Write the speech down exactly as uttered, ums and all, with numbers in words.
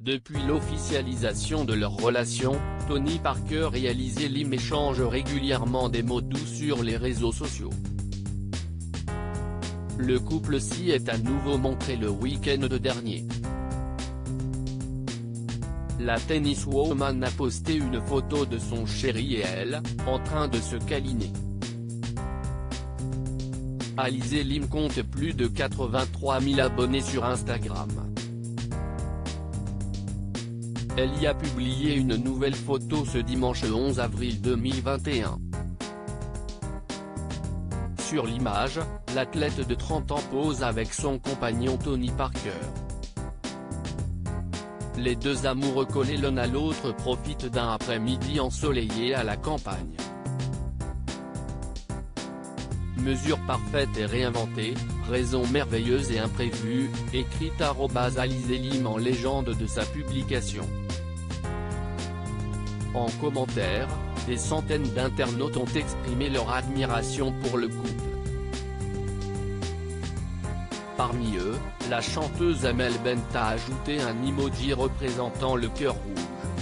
Depuis l'officialisation de leur relation, Tony Parker et Alizé Lim échangent régulièrement des mots doux sur les réseaux sociaux. Le couple s'y est à nouveau montré le week-end dernier. La tenniswoman a posté une photo de son chéri et elle, en train de se câliner. Alizé Lim compte plus de quatre-vingt-trois mille abonnés sur Instagram. Elle y a publié une nouvelle photo ce dimanche onze avril deux mille vingt et un. Sur l'image, l'athlète de trente ans pose avec son compagnon Tony Parker. Les deux amoureux collés l'un à l'autre profitent d'un après-midi ensoleillé à la campagne. Mesure parfaite et réinventée, raison merveilleuse et imprévue, écrit arobase Alizé Lim en légende de sa publication. En commentaire, des centaines d'internautes ont exprimé leur admiration pour le couple. Parmi eux, la chanteuse Amel Bent a ajouté un emoji représentant le cœur rouge.